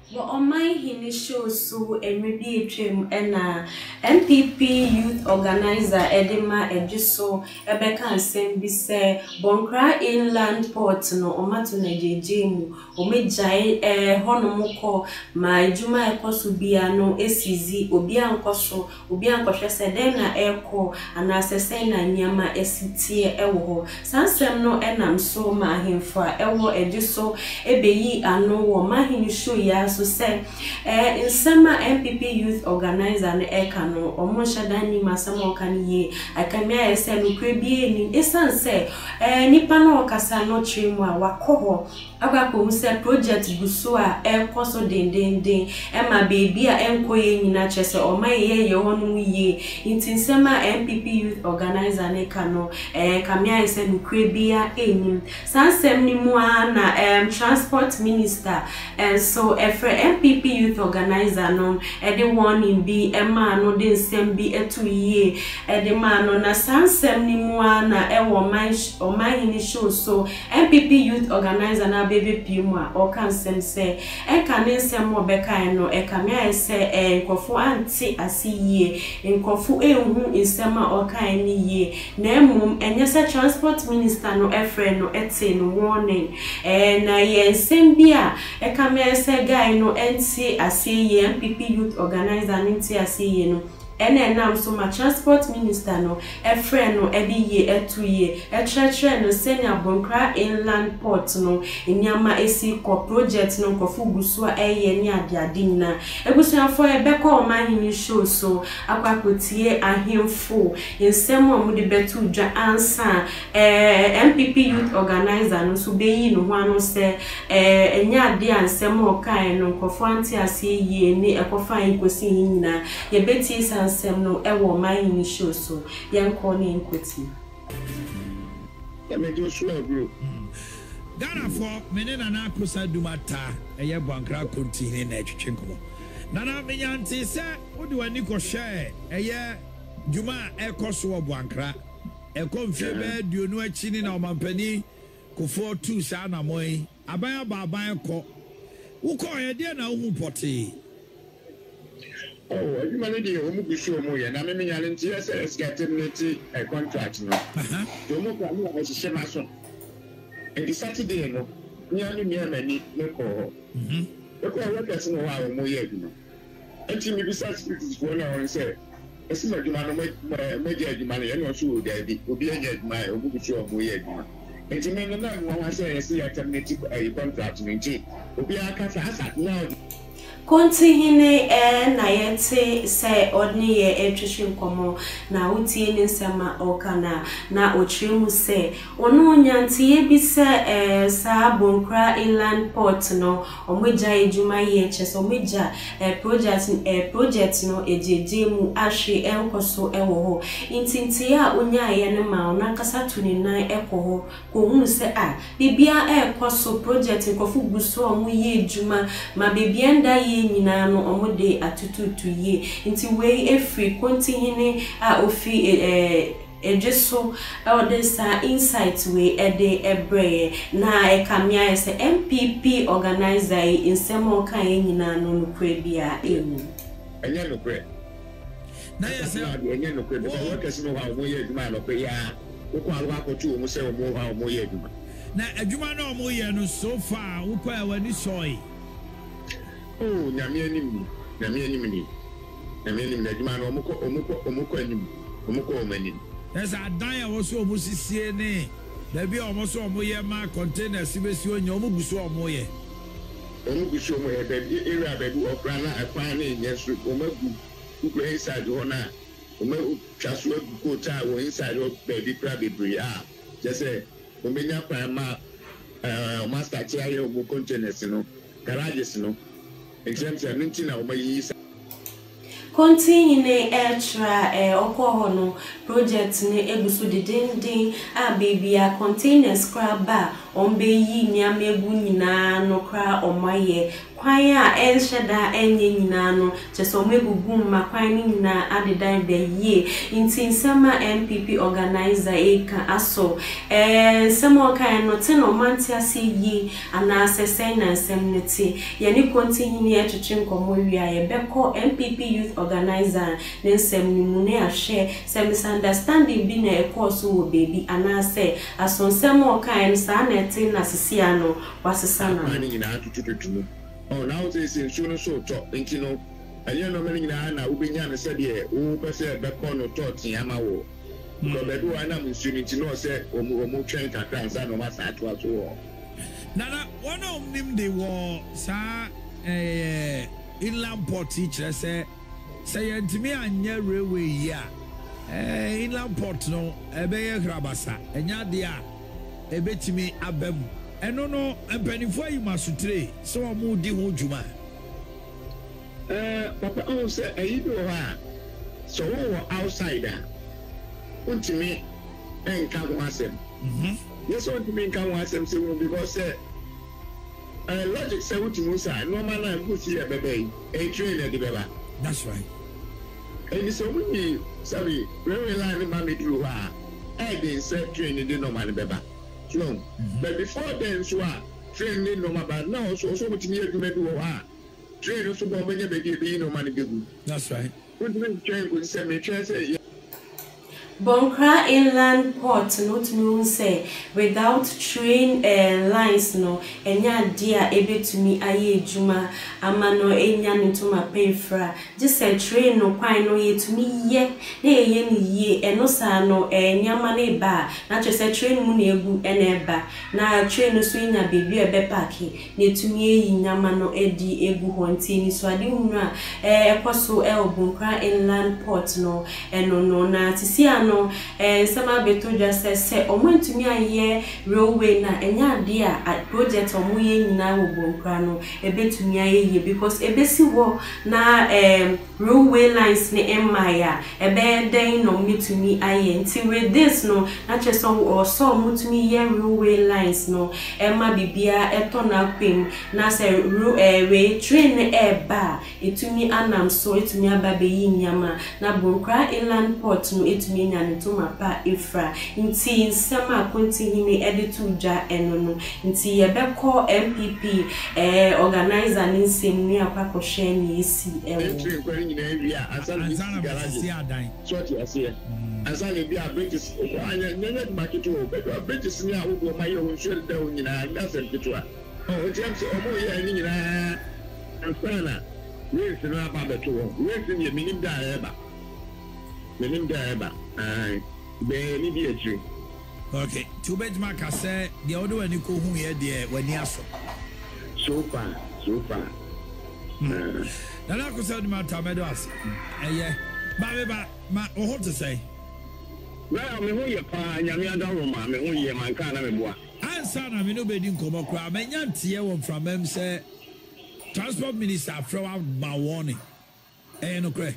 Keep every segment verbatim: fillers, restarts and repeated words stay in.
But on my hini show so and maybe a trim and a M P P youth organizer Edema Ediso Ebeka and Sembi say Bonkra inland port no Omatu Nejemu Omejai eh Honomoko my Juma Ekosu Biano Esizi Obian Koso Obian Kosha Sedena Eko and Asesena Nyama Esitie Ewo Sansem no enam so ma himfa Ewo Ediso Ebeyi ano ma hini show ya so say eh in summer M P P youth organizer na eka no omo shadani masamo kan ye akamia ese no kwebie ni esan say eh nipa no kasa no trimu a wakoho akako say project buso a ekoso den den den e ma baby a enkoye nyina chese o ma ye ye hono ye intin summer M P P youth organizer na eka no eh kamia ese no kwebia enim sansem ni mu na um, transport minister and so every M P P youth organizer no e de warning bi e ma no de nsem bi etu ye e de ma no na sansem ni mu na e wo man o man ni show so M P P youth organizer na bebe pi mu a o kan sem se e kan nsem mo be kan no e kan me se e nkofo anti asiye nkofo ehun nsem a o kan ni ye na emum enye se transport minister no e frɛ no ete no warning e na ye nsem bi a e kan me se guy no enti asiye M P P youth organizer enti asiye no ene nam so ma transport minister no e frɛ no e bi ye etu ye e trɛtrɛ no senior Bonkra inland port no enyama esi ko project no kofu gusu a eye ni adeade na ebusuafo e be ko ma hini show so akwakotie ahemfo ensem o mu de betu dwa ansa eh M P P youth organizer no so beyi no ho ano se eh enya ade ansem o kan no kofu anti ase ye ni ekofa enkosi nyina ye beti san sem no ewo man ni show so yanko ni enkoti ya me do so bro Ghana for menena na akosa dumata eye Bonkra continue na etwetwe nkomo nana menyanti se wodi wani ko hwe eye juma ekoso Bonkra ekomfie be duonu achi ni na omampani kofo two sa na moyi aban aban ko wuko ye de na hu poti. Oh, you manage to home be sure more, and I mean, I didn't see us getting a contract. No, you know, I was a shemason. And the Saturday, no, nearly near many no call. Hm, look at what person who are more yet. And to me, besides, this is one hour and say, as soon as you make money, and also daddy will be a my who be sure more yet. And to me, no one was saying, I see a contract in G. Will be a cat hazard now. Kontihine eh na yete se odni ye etwetwe komo na utie ni nsema okana na otwemu se onu nyanti ye bi se eh sa Bonkra inland port no omeja ejuma ye chese omeja eh project eh project no ejeje mu ahwe enkoso ewo ho intinti a onya ye ne ma ona kasa tuni nan ekoho ko hu se a bibia ekoso project nkofu guso omu ye ejuma ma bibia nda ye nyina no omode atututu ye nti we efri kontihine a ofi eh ejeso odesa insight we ede ebre na ekamia ese M P P organizer insemo kan nyina no nukwe bia enu enya nukwe na yese enya nukwe because what person no ha omo ye aduma no pe ya ukwa alwa akotu omo se omo ha omo ye aduma na aduma na omo ye no so far ukwa awani soy. Oh, nyame anim nyame anim ni nyame anim na djuma no omuko omuko omuko anim omuko omanim esa adan a wo so omusisie ne da bi omo so omo ye ma container sibesi onya omo guso omo ye omo guso omo ye baby area baby okra na akwan na enyesu omagu ukwe inside ho na omo twaso agu ko ta wo inside ho baby pra baby ah just say omenya kwan ma eh master chia ye omo containers no garages no exemption nintina omayisa Continue extra eh okoho no project ne egusu dindin a baby a container scrap ba ombe yi nyama egu nyina no kra omaye kwan a enhye da enye nyina no cheso megugu ma kwan ni nyina adedan da yie nti nsema M P P organizer eka aso eh nsema kan no te no manti ase yi ana asese na nsem neti ye ni continue e twetwe nkomo wi a ye beko M P P youth organizer ne nsem ni mu ne ahwe se misunderstanding bi na e course wo baby ana se aso nsema kan sa na eti na sisi ano wasesa na ni nyina tutututu oh now say say so no so to nti no aye no me nyina na ubenya ne se de wo pese beko no to tiama wo ko be do ana musuniti no se omu omu twen kakra nsa no ma sa to aso wo nana one of them they were sa eh inland port teacher say say yentimi anya railway ya eh inland port no ebe ye krabasa enya de a ebetimi abam eno no empanifo yi masutre so omu di ho djuma eh papa o say ayi do ha so wo outsider untimi enka ho asem mhm yes untimi enka ho asem se wo because eh uh, logic say untimi say normal na go see e bebe e train e de beba that's right and so we sorry railway line ma me do ha e dey say train e de normal beba no but before then so a train ni normal but now so so untimi e do me do ha train so go menye be be normal be good that's right untimi train go say me train say Bonkra Inland Port not known say without train uh, lines no enya dia ebe to me aye juma amano enya ntoma pefra just a train no kwan no ye to me ye na ye ni ye eno sa no enyama na ba na che say train mu na egu ena eba na train no so nya bebi ebe park na to me yi nyama no edi egu honti ni so ade hunu a eh ekoso e Bonkra Inland Port no eno no na tisi no eh sama beto just say omontumi aye railway na enya de a project omoye nyina wo Bonkra no ebetumi aye ye because ebesi wo na eh railway lines ne emaya ebe den no mitumi aye nti with this no na cheso or so mutumi ye railway lines no ema bibia eto na kwem na say eh train e ba etumi anam so etumi aba be yi nyama na Bonkra Inland Port no etumi nya ntoma pa ifra nti nsema continue editor ja eno no nti ye beko M P P eh organizer ni nsem ni akwa share ni esi ewo entry kwani nyina ewia asali garage short ase asali bi a British anya nyanya marketo bedo British ni a wo ma ye wo share da nyina ndase kitwa oh james omo ye ni nyina ansana race na ba beto race ni minim da eba minim da eba ai be ni bi etri okay two benchmark say the other one ko hu ye de wani aso so far so far na na ko say ma ta medo as eh ba be ba ma o ho to say well me hu ye pa nyame adawo ma me hu ye man kan na me boa ansa na me no be di nkomo kra me nya ntie won from em say transport minister throw out my warning eh no kre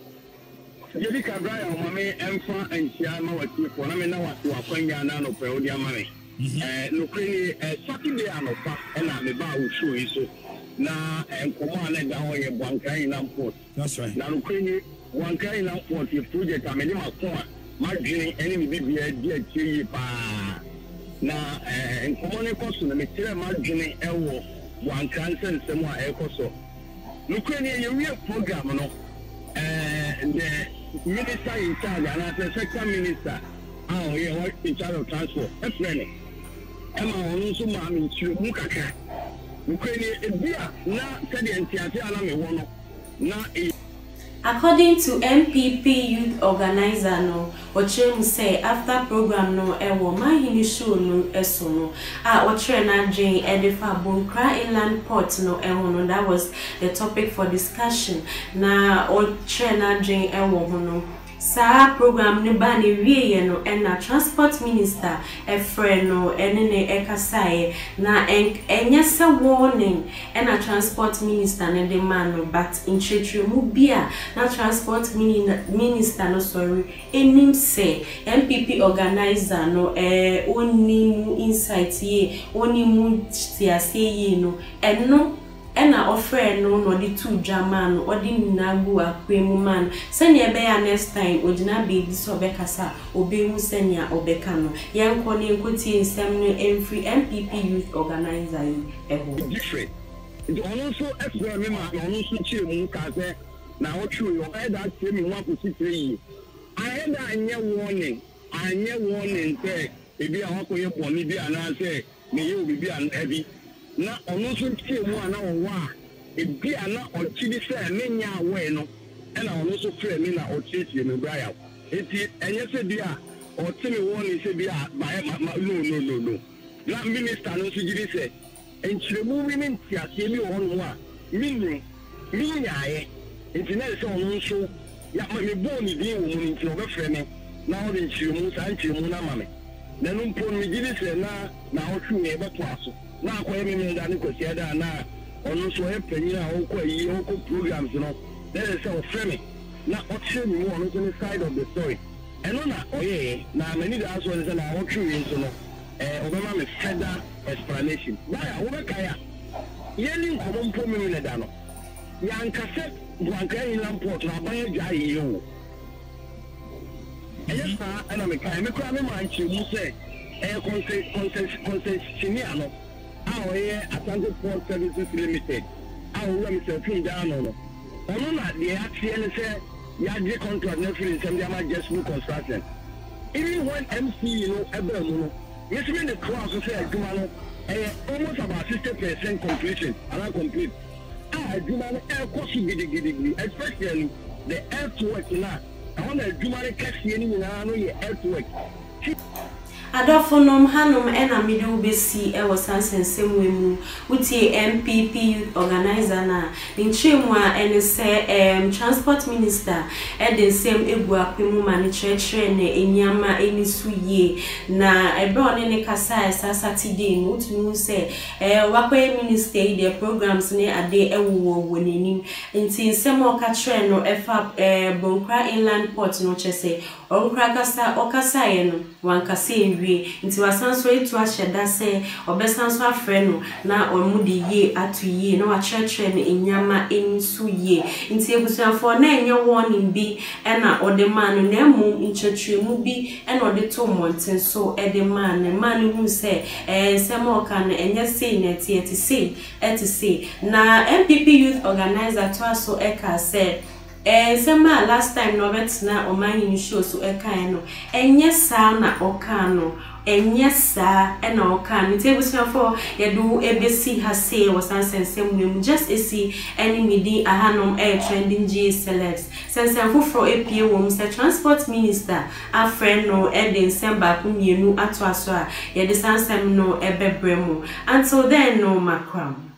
Jadi kabra ya mama emfa entia ma wati ko na me na wati akwanya na no pe odi ama me eh no kre eh Saturday anofa e na me ba wo show yi so na enkomo ana da ho ye Bonkra Inland Port that's right na no kre Bonkra Inland Port ye project amede ma ko ma dwene ene me bibia di atie pa na eh enkomo ne koso na me tire ma dwene e wo Bonkra nsensem a e koso no kre ne ye wie program no eh the minister in charge and the second minister ah yeah what in charge of transport e friend Emma onu so ma mi tru mu kakra ukweni ebia na said entiate ala me wo no na according to M P P youth organizer no Ochem say after program no ewo mahini show no eso no ah Ochere na dwen edifa Bonkra Inland Port no ewo no that was the topic for discussion na Ochere na dwen ewo ho no sa program ne ba ne wieye no na transport minister efre no ene ne ekasae na enya se warning na transport minister ne de man no but intretimu bia na transport minister no sorry enim say M P P organizer no eh onimu insight ye onimu tiase ye no eno ena ofre no no di two drama no odi nyina gu akwemu man senya be ya next time ogina be di so be kasa obehu senya obeka no yenko ne nkoti nsem no emfree M P P Youth Organizer yi eho different the also explain me ma no so chire mu ka se na o true yo e da chire me wa ko si three I da anye warning anye warning say ebi a wako ye poni bi ana say me ye obi bi an ebi na ono so chire mu ana wo wa ebi ana o chiri say me nya awe no e na ono so frame me na o chiri me bra ya enti enye se bi a o timi warning se bi a ba no no no no na minister no so jiri say enchiremu wi me ntiase mi wo no a minnu mi nyaaye enti na se ono so ya me bo ni bi wo mu nti obefre me na o de nchiremu sa nchiremu na mame na no mpo mi jiri say na na o twu e beto aso na akoye me me da ne kwasi da na ono so e panyi a o kwa yi o ko programs no na se o frame me na o tire mi wo no so side of the story eno na oye na many da so say na o twu yi so no eh obema me further explanation why wo be kaya yeli nkomo mpo me me da no ya nkase Blanca in Lamport na ban ja yi o eya sa ana me kai me kwa me man chi mu se eh consent consent consent chinia no a o ye Atlantic Port Services Limited a o we me se fin da no no ono na de atie ne se ya de contract na free sem dia ma just new construction even when M C you know ebe mu no yes me the class so say aduma no eh almost about sixty percent completion and complete ah aduma no e ko su gidi gidi especially the earthwork na I want aduma no kase ni na no ye earthwork Adofonom hanom ena midu besi e wasansensem wemu utie M P P Youth Organizer na nchemu a ene se um, transport minister eden sem egu akwemu mani churchre ne enyama eni suye na ebe one ne kasa esa Saturday no utunu se eh wakwe minister the programs ne ade ewo wonenim nti nsem okatre no efa eh, Bonkra Inland Port no chese onkra kasa okasa ye no wankasa enwie nti wasanso etu ahyeda se obesanso afre no na omudi ye atu ye na wachechre ne enyama ensu ye nti ebusuafo na enye warning bi ena ode man na emu nchechwemu bi ena ode to monten so ede man ne man hu se eh sema oka na enye sei na tie ti sei eti sei na M P P Youth Organizer to aso eka se eh sema last time no betina omanyi ni show so eka no enye sa na oka no enye sa ena oka no tebusuafo yedu ebesi ha say wasansensem nwem just esi any midi ahanom air trending G celebs sensem foforo epie wom se transport minister afren no eden semba kumienu ato aso a yede sansem no ebebremu until then no makram